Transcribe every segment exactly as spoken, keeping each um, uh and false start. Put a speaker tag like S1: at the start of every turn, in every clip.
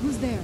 S1: Who's there?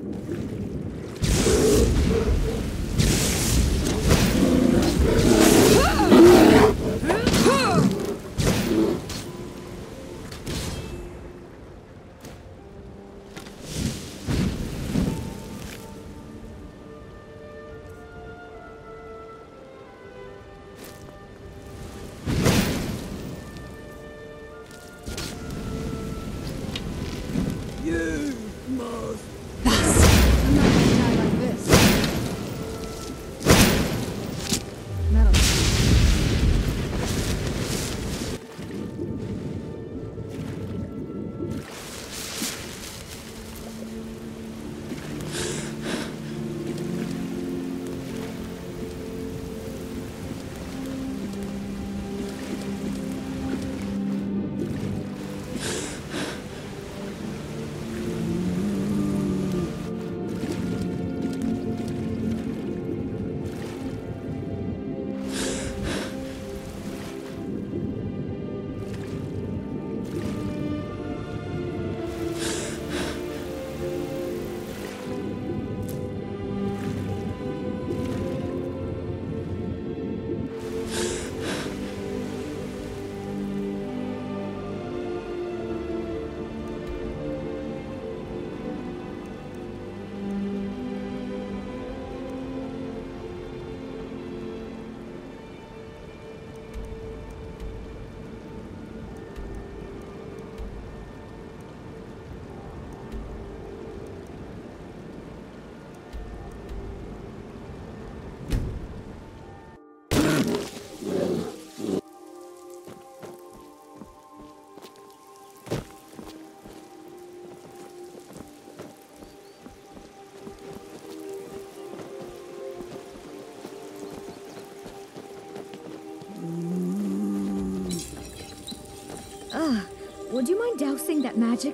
S2: Ugh, would you mind dousing that magic?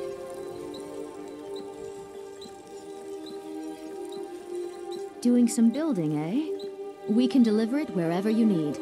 S2: Doing some building, eh? We can deliver it wherever you need.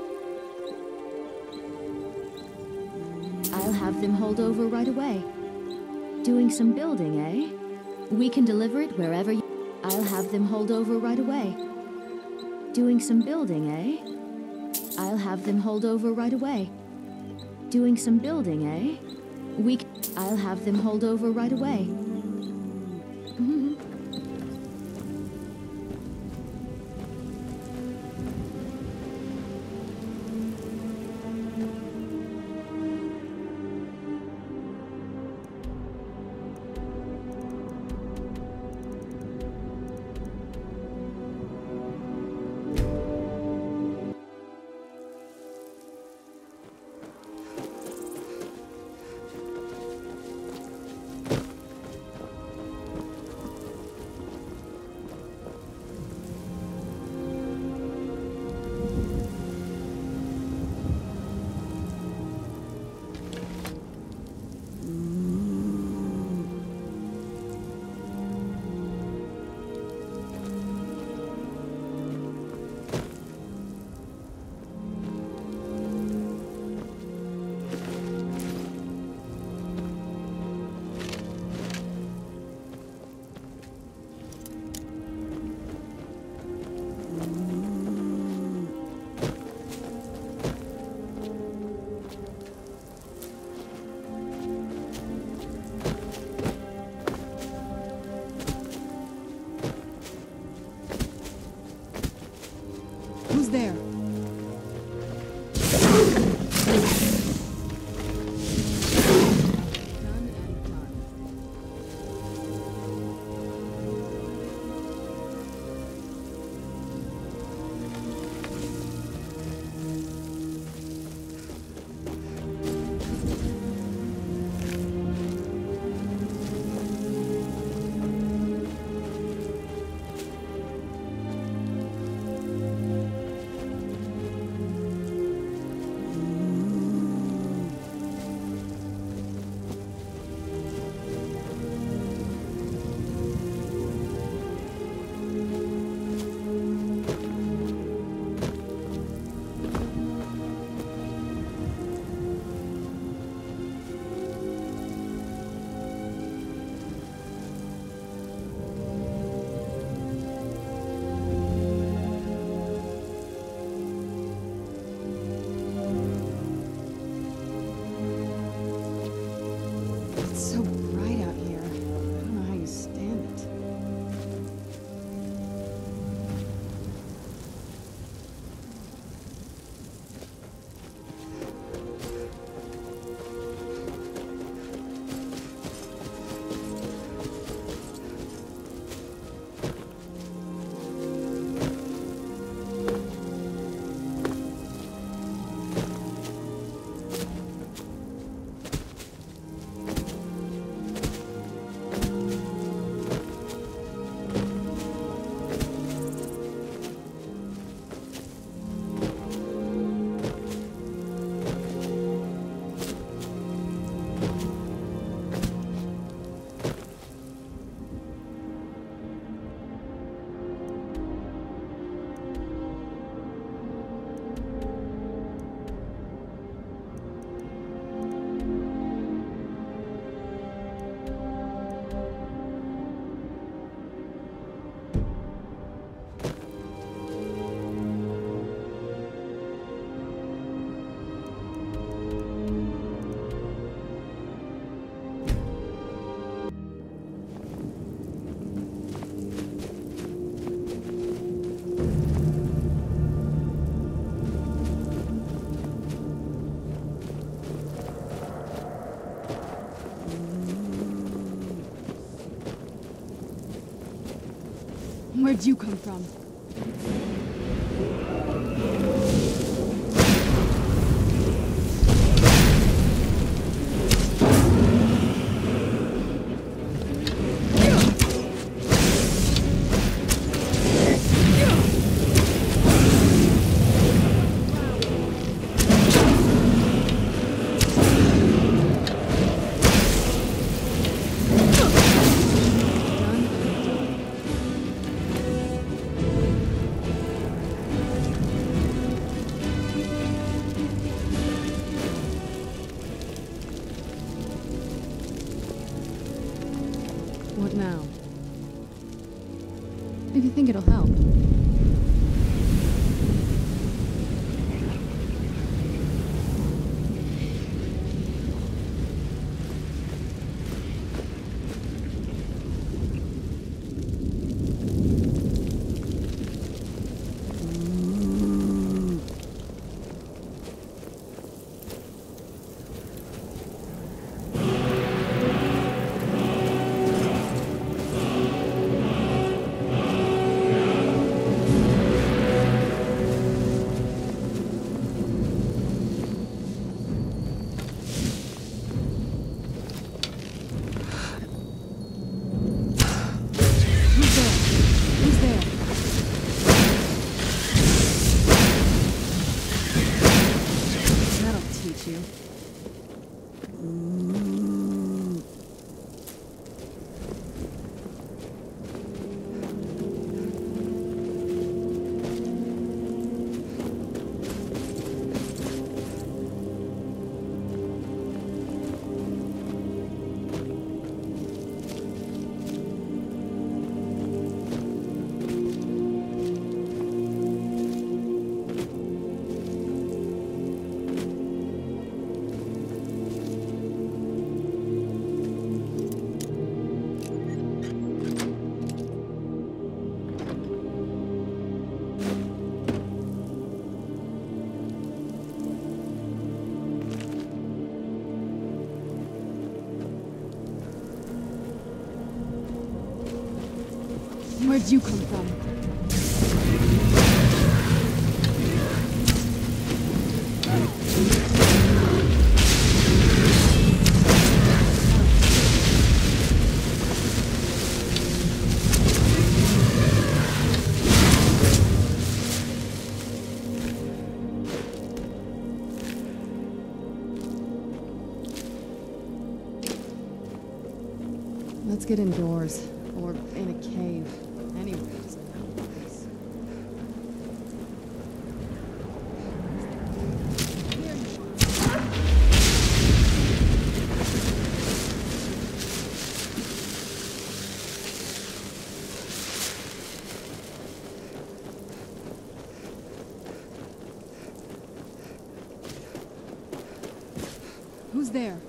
S2: I'll have them hauled over right away. Doing some building, eh? We can deliver it wherever you... I'll have them hauled over right away. Doing some building, eh? I'll have them hauled over right away. Doing some building, eh? We c- I'll have them hauled over right away. Mhm.
S1: Where'd you come from? What now? If you think it'll help. Where'd you come from? Let's get indoors, or in a cave. Anyway, doesn't help us. Who's there?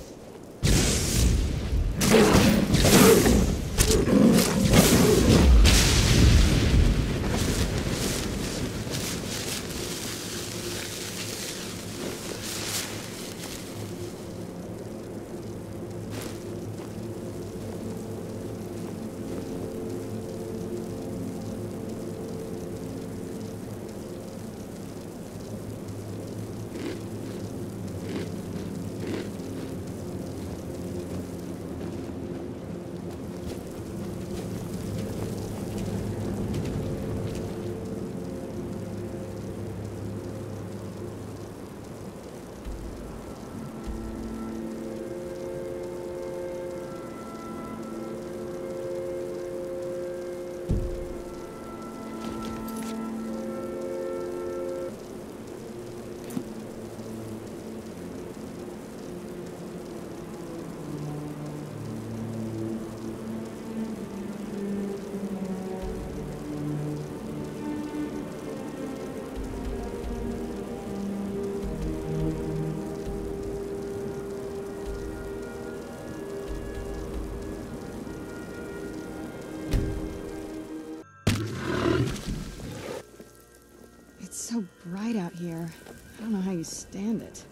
S1: It's so bright out here. I don't know how you stand it.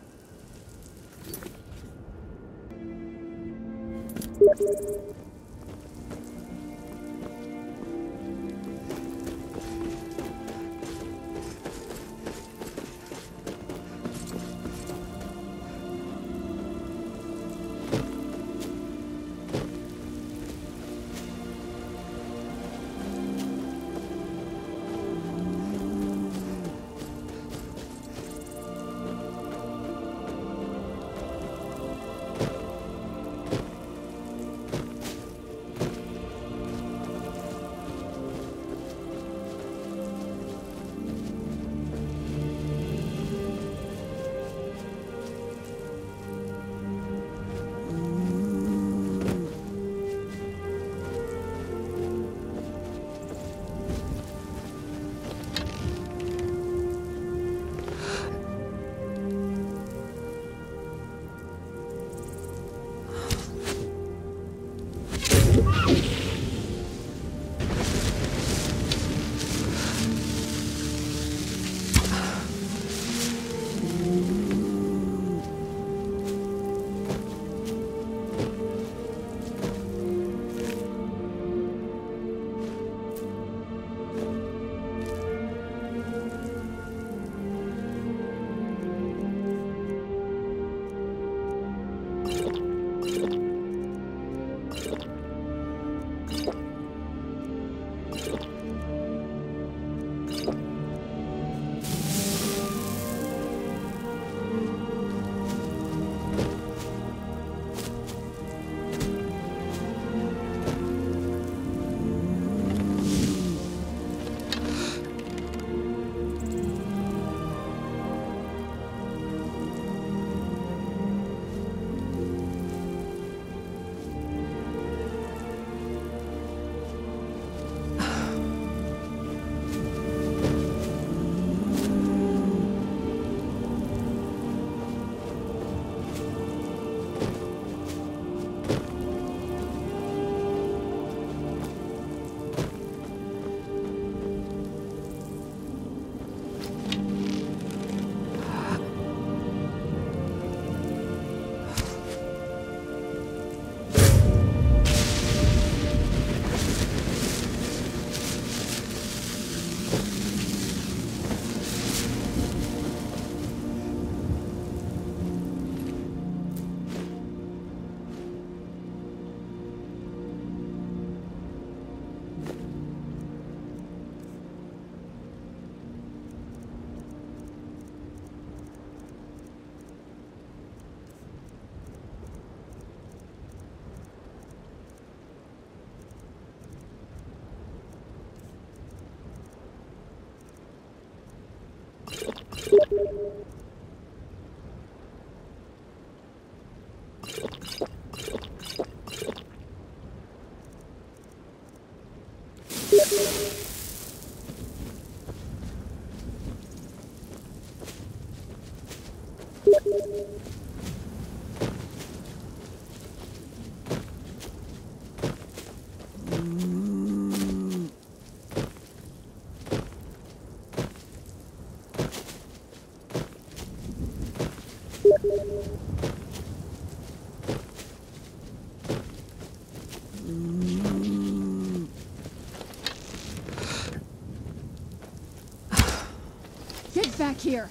S1: Get back here!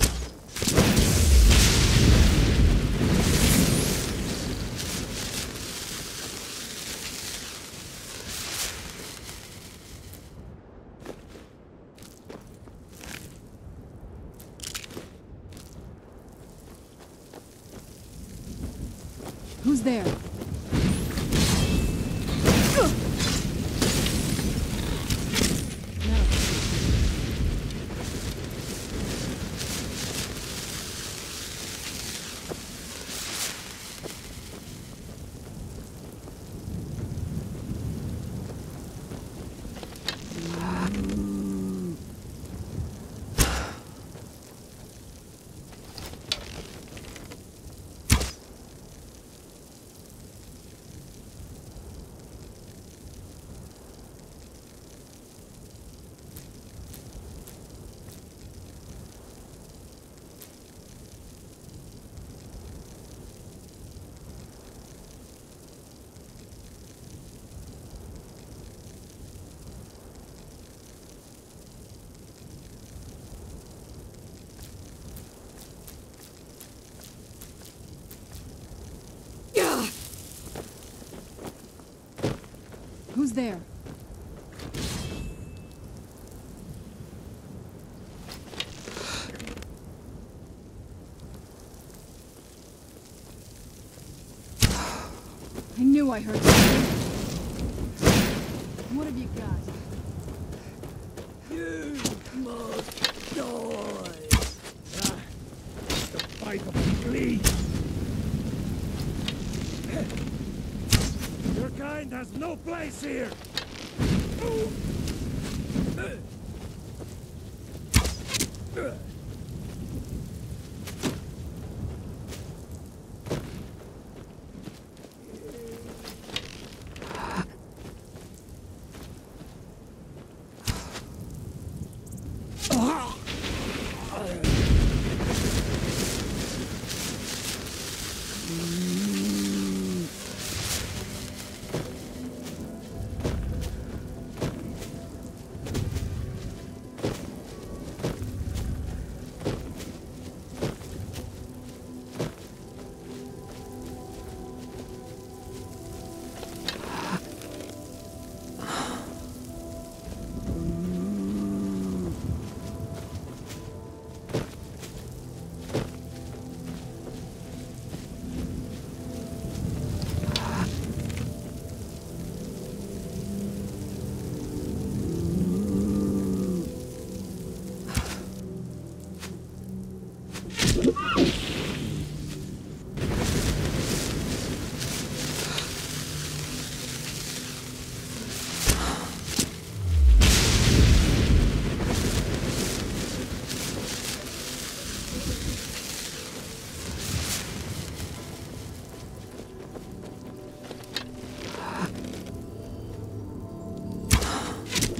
S1: Who's there? Who's there? I knew I heard something. What have you got?
S3: You must die! Ah, the fight of the fleet! Your kind has no place here!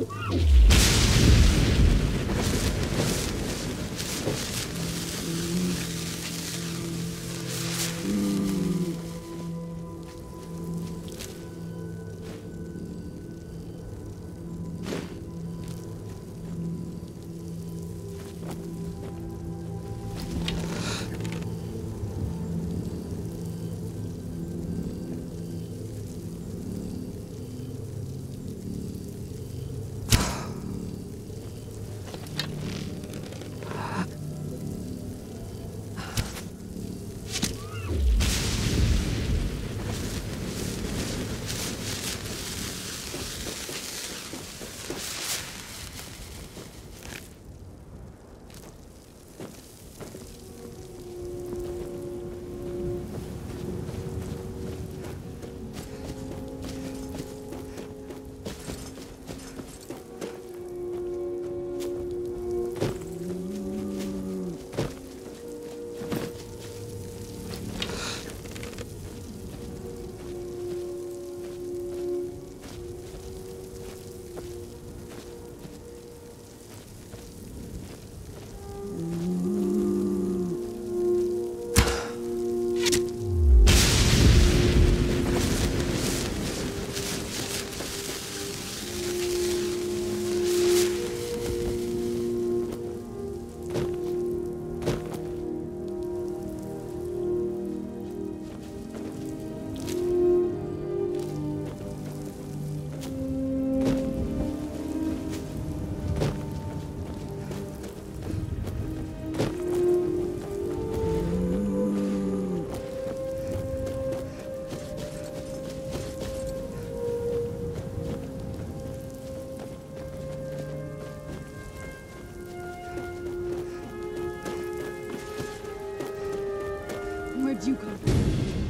S1: Where'd you come from?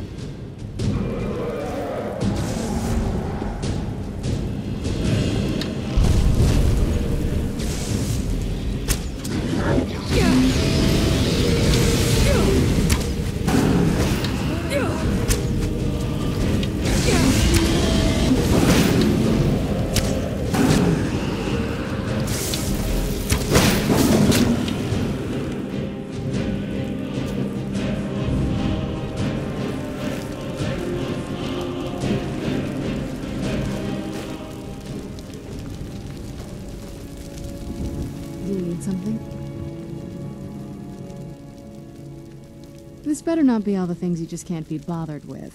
S1: Do you need something? This better not be all the things you just can't be bothered with.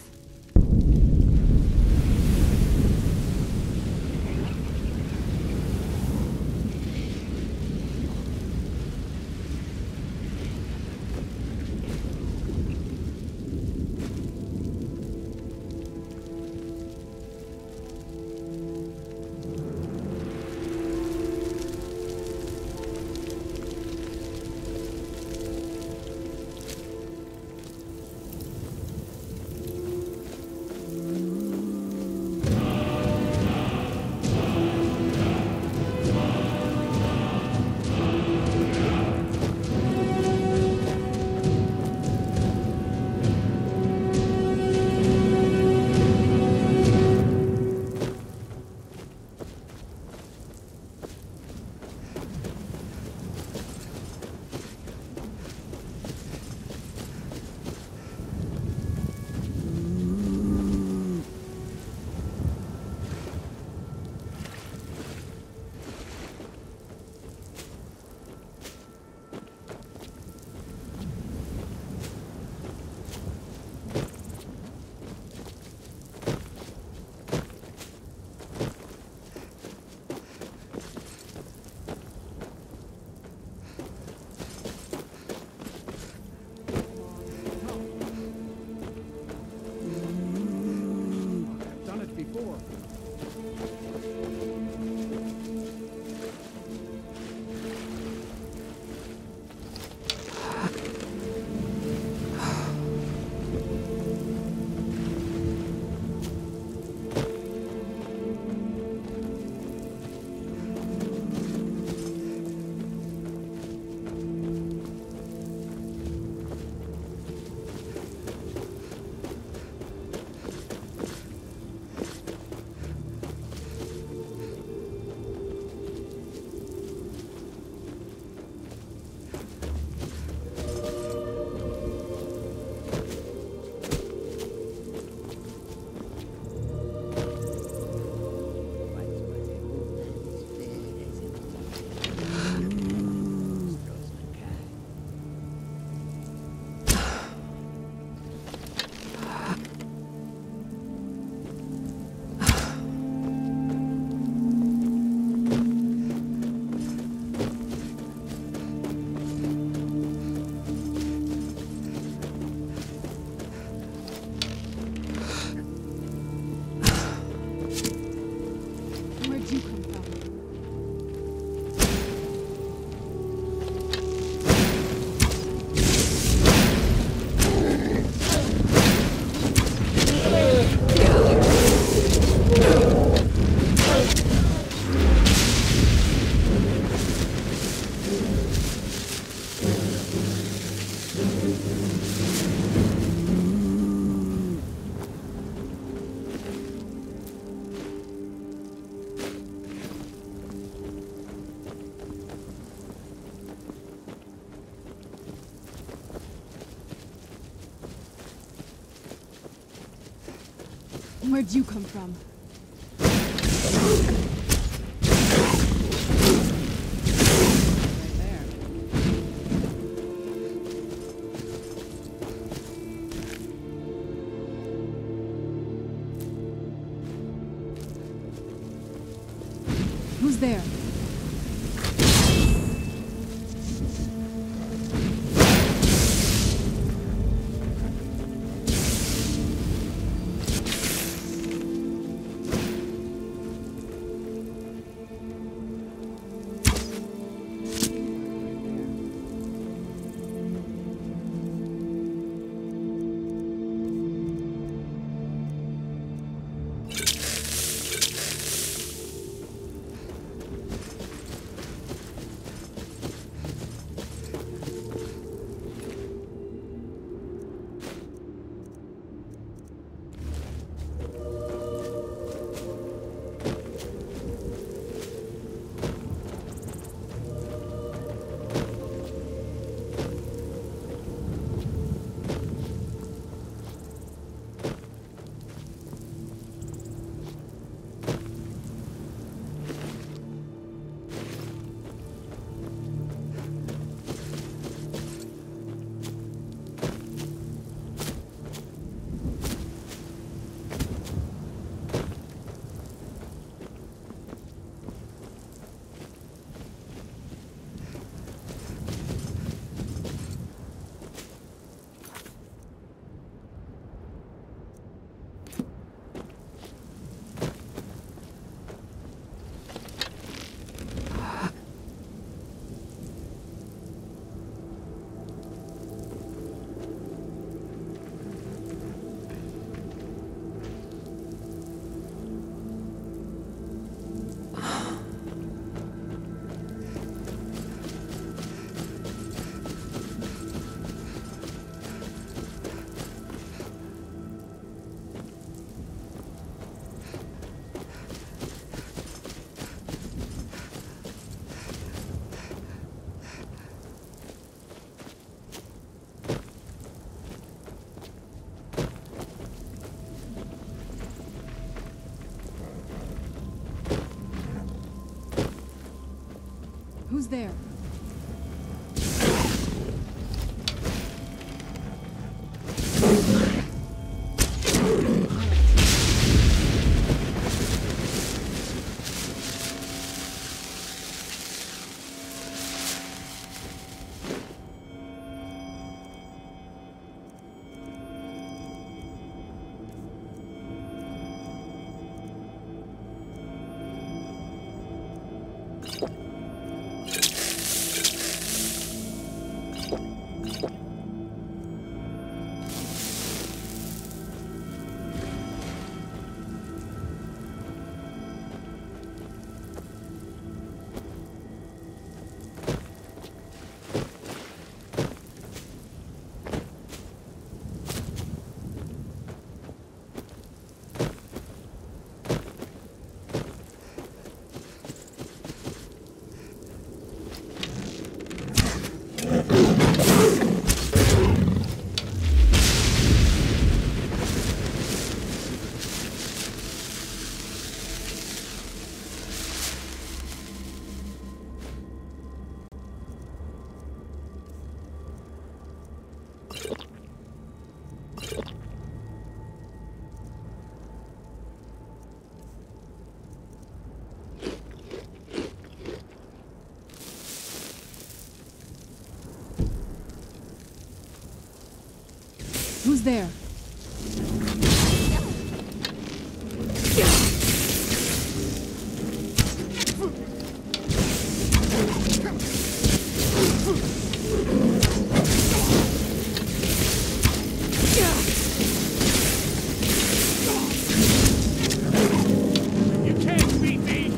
S1: Where'd you come from? Right there. Who's there? Who's there? Who's there?
S3: You can't beat me!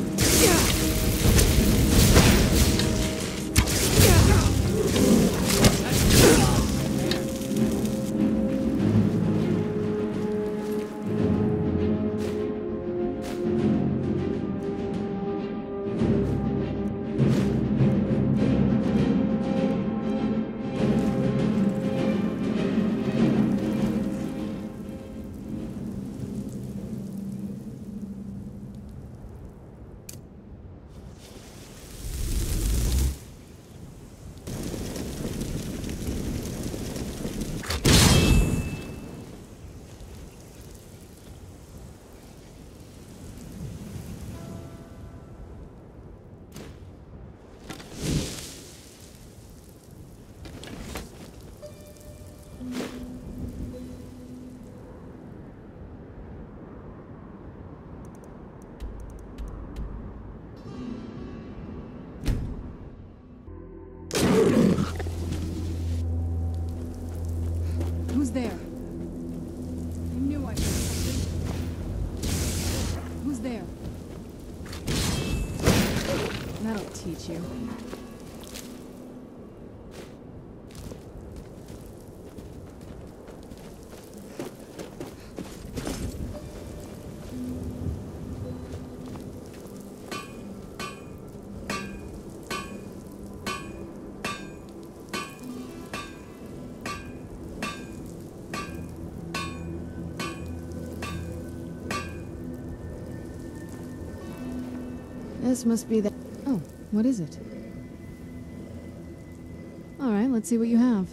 S1: That'll teach you. This must be the... Oh, what is it? All right, let's see what you have.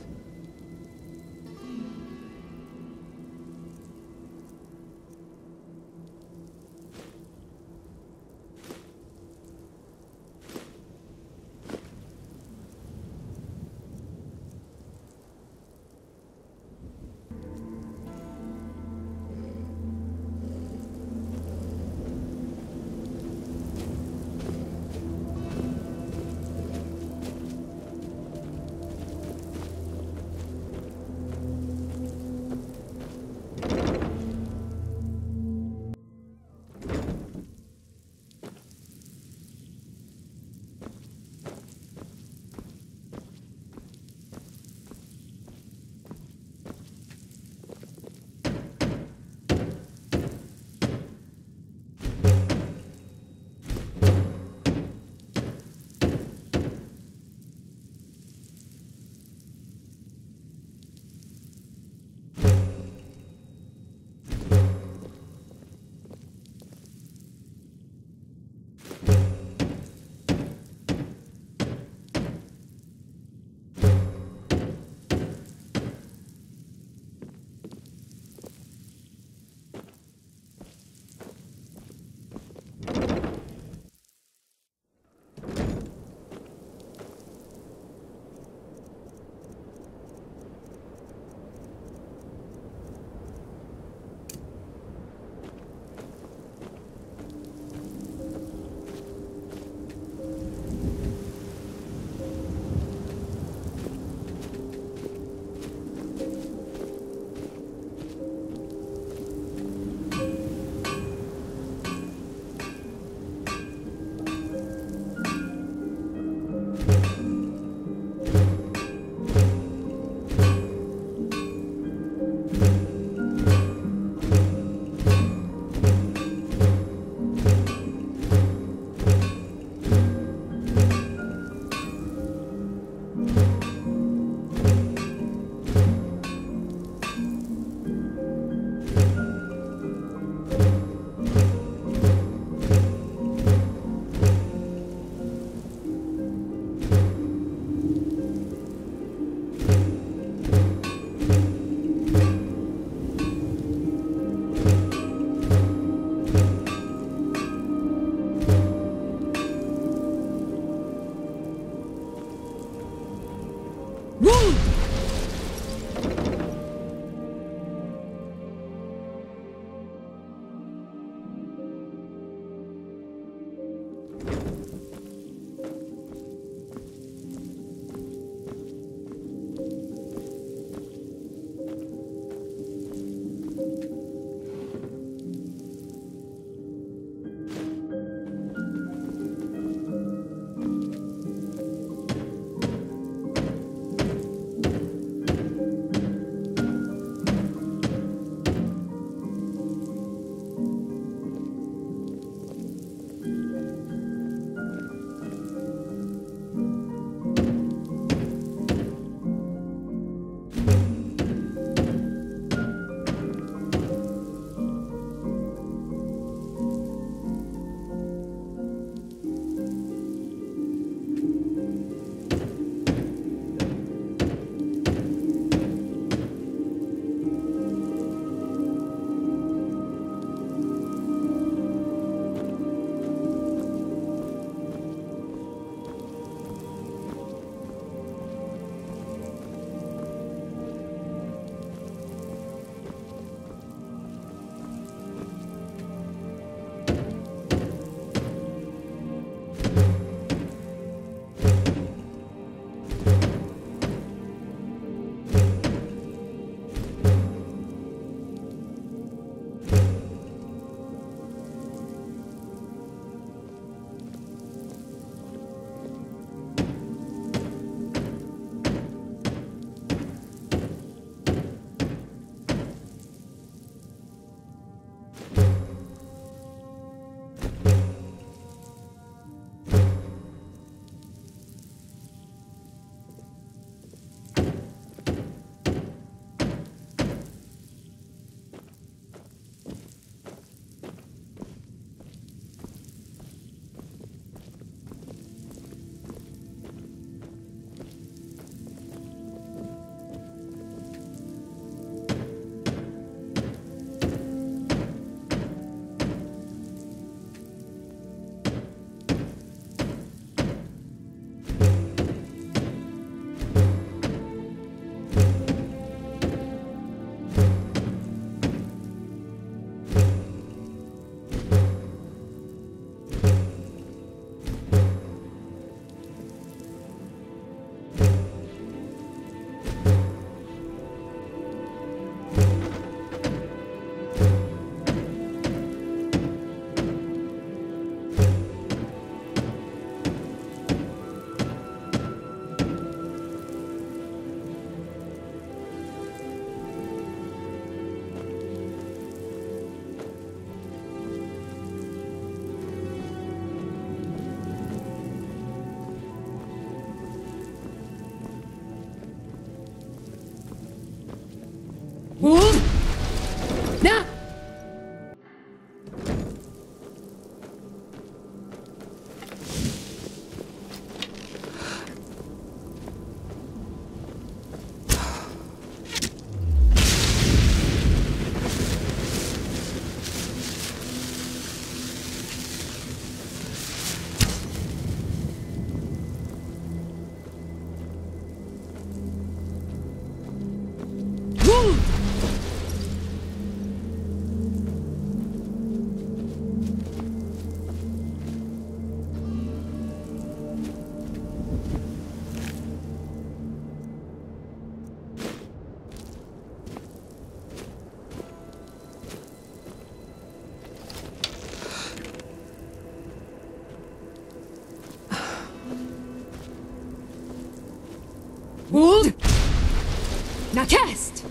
S2: Test!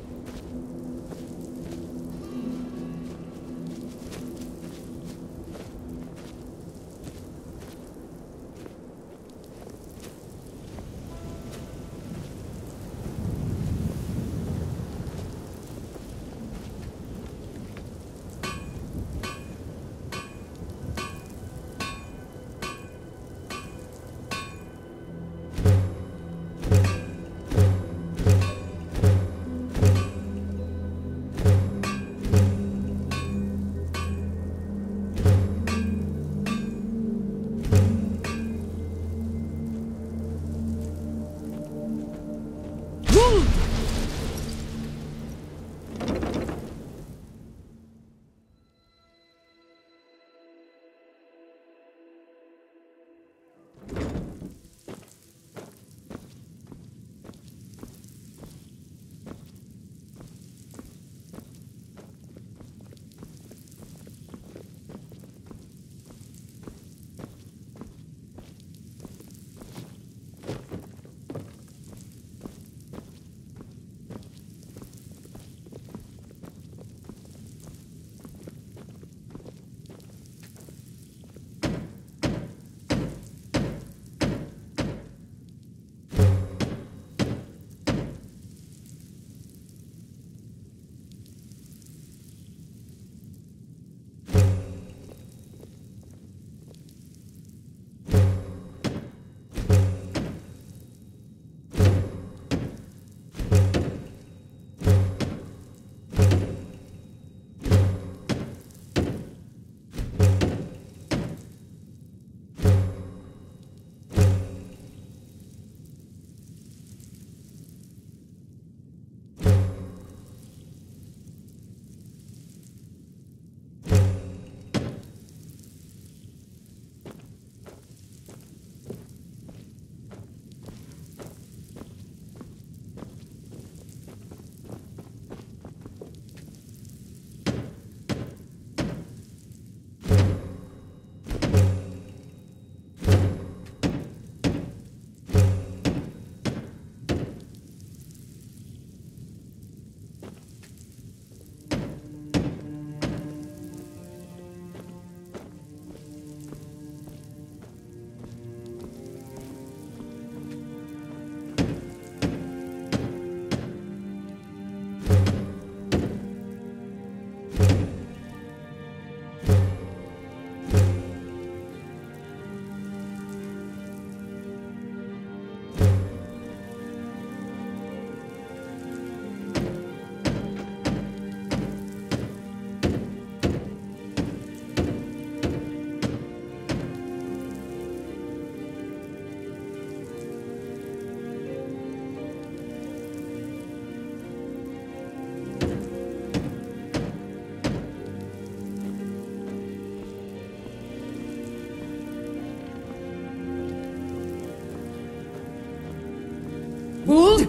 S4: Hold!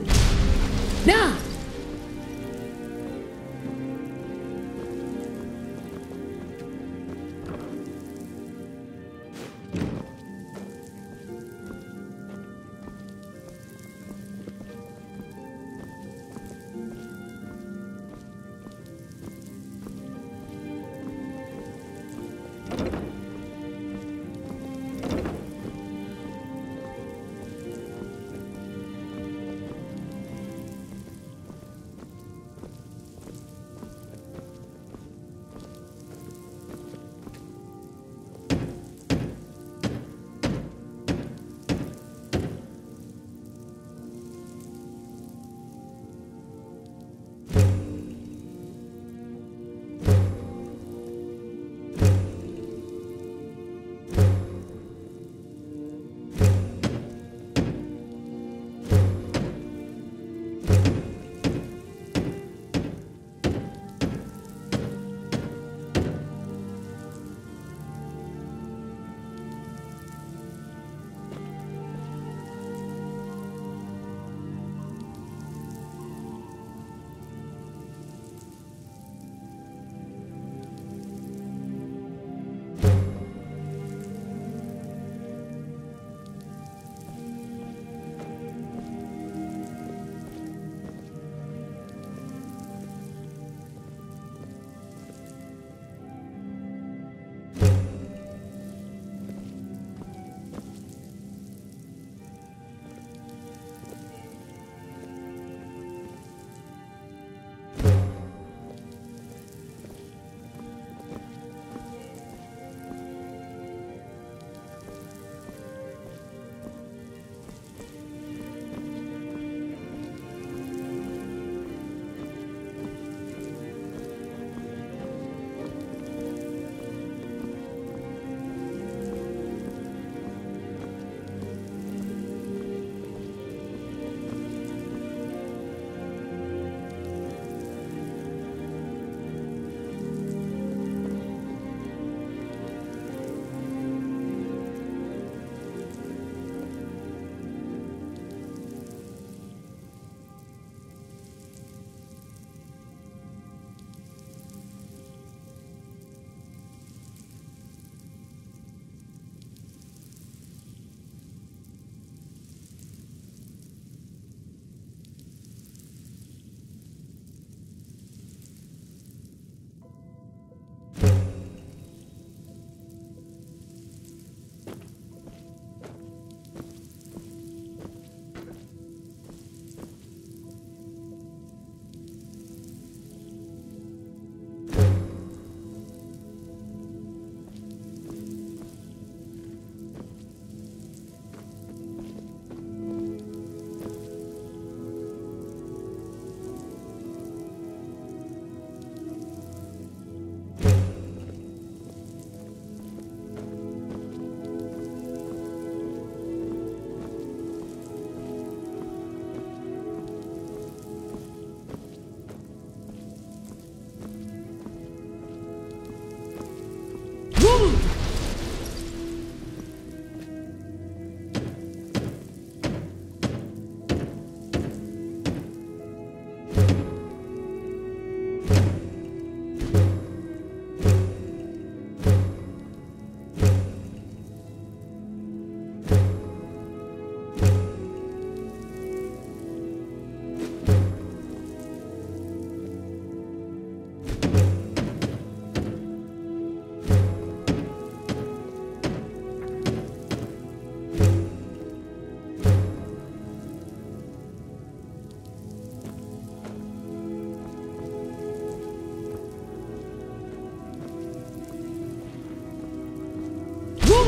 S4: Now!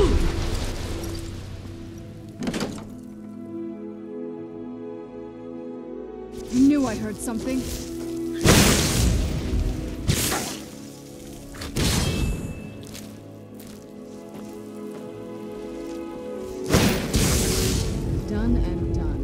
S1: Knew I heard something. Done and done.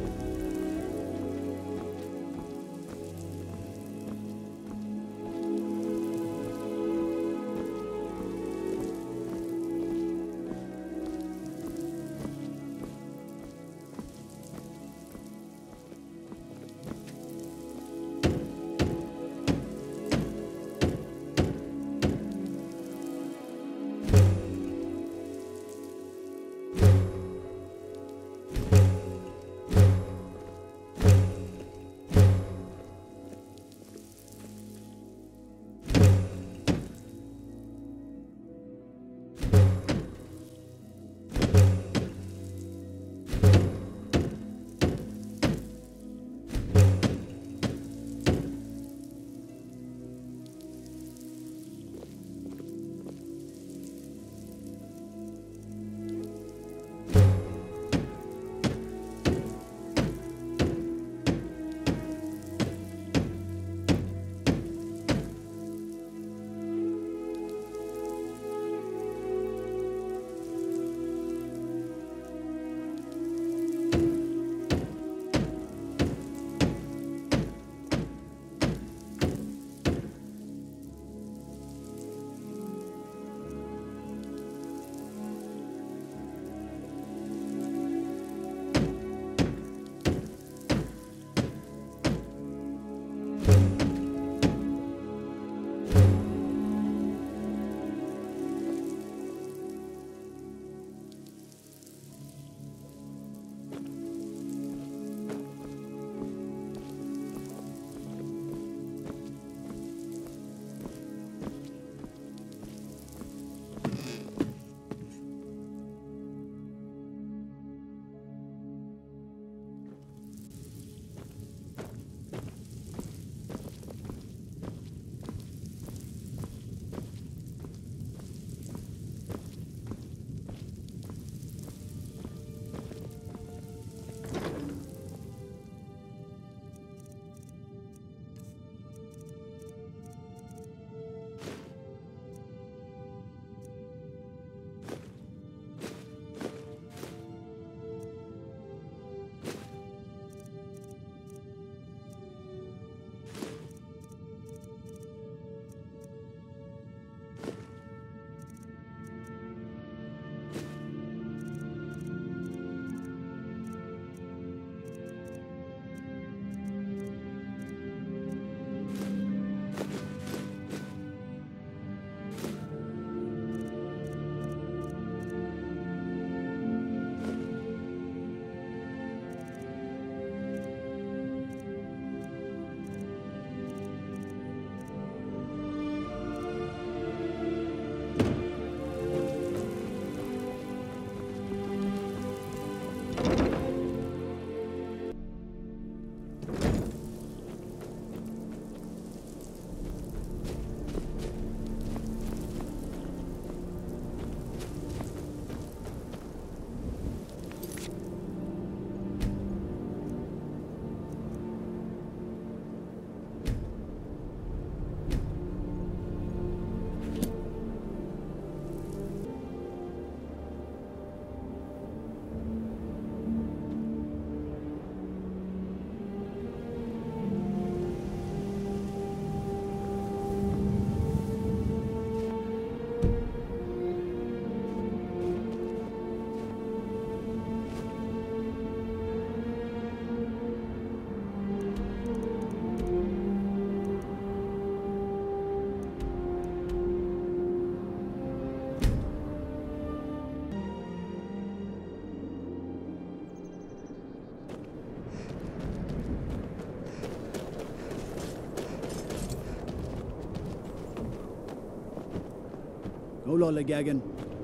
S3: No lollygagging.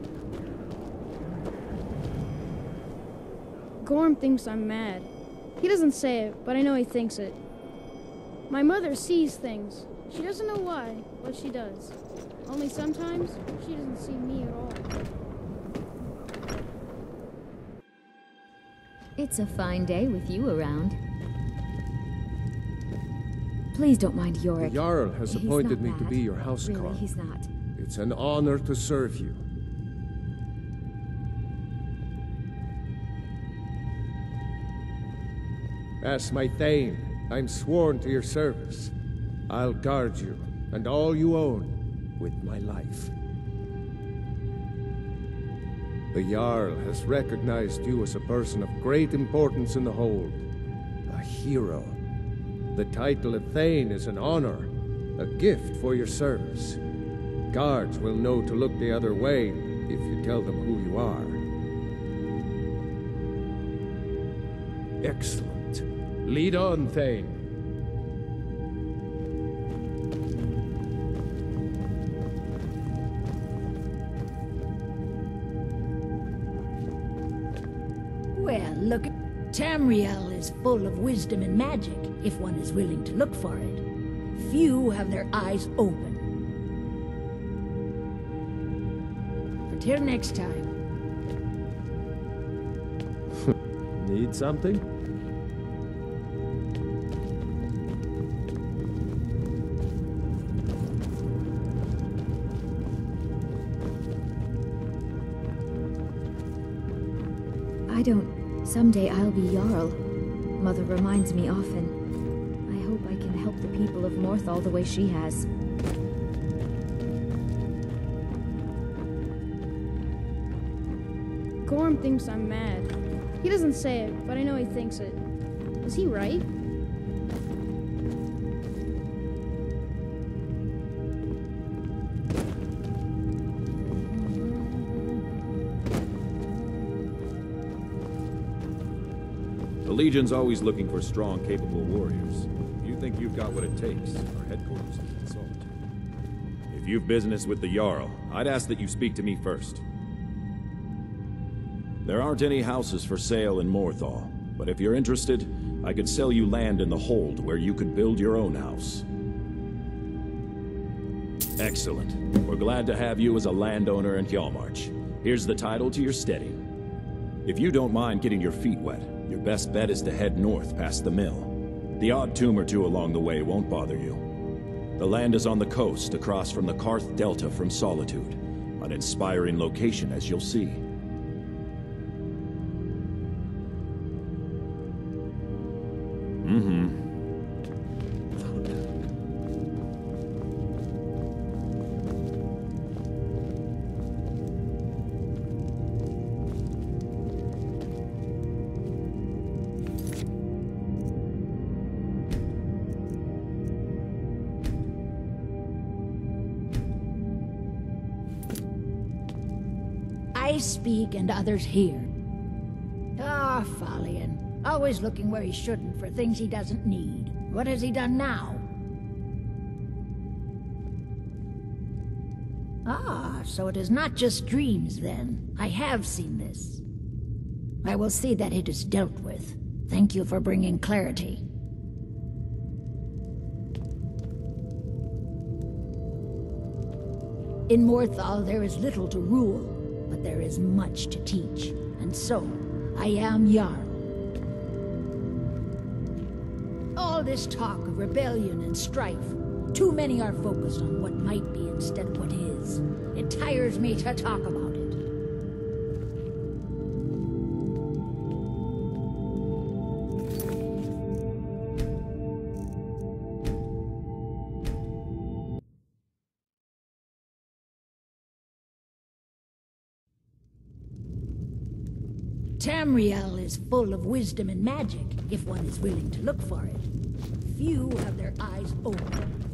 S5: Gorm thinks I'm mad. He doesn't say it, but I know he thinks it. My mother sees things. She doesn't know why, but she does. Only sometimes, she doesn't see me at all.
S2: It's a fine day with you around. Please don't mind
S6: The
S2: Yorick.
S6: Jarl has
S2: He's
S6: appointed
S2: not
S6: me to
S2: bad.
S6: be your housecarl.
S2: Really, he's not.
S6: It's an honor to serve you. As my Thane, I'm sworn to your service. I'll guard you, and all you own, with my life. The Jarl has recognized you as a person of great importance in the Hold. A hero. The title of Thane is an honor, a gift for your service. Guards will know to look the other way if you tell them who you are. Excellent. Lead on, Thane.
S4: Well, look, Tamriel is full of wisdom and magic, if one is willing to look for it. Few have their eyes open. Until next time.
S6: Need something?
S2: I don't... Someday I'll be Jarl. Mother reminds me often. I hope I can help the people of Morthal the way she has.
S5: Gorm thinks I'm mad. He doesn't say it, but I know he thinks it. Is he right?
S7: The Legion's always looking for strong, capable warriors. If you think you've got what it takes, our headquarters can consult. If you've business with the Jarl, I'd ask that you speak to me first. There aren't any houses for sale in Morthal, but if you're interested, I could sell you land in the Hold where you could build your own house. Excellent. We're glad to have you as a landowner in Hjalmarch. Here's the title to your steading. If you don't mind getting your feet wet, your best bet is to head north past the mill. The odd tomb or two along the way won't bother you. The land is on the coast, across from the Karth Delta from Solitude. An inspiring location, as you'll see. Mm-hmm.
S4: I speak and others hear. Ah, Falion. Always looking where he shouldn't for things he doesn't need. What has he done now? Ah, so it is not just dreams then. I have seen this. I will see that it is dealt with. Thank you for bringing clarity. In Morthal there is little to rule, but there is much to teach. And so, I am Jarl. All this talk of rebellion and strife, too many are focused on what might be instead of what is. It tires me to talk about it. Tamriel is full of wisdom and magic, if one is willing to look for it. Few have their eyes open.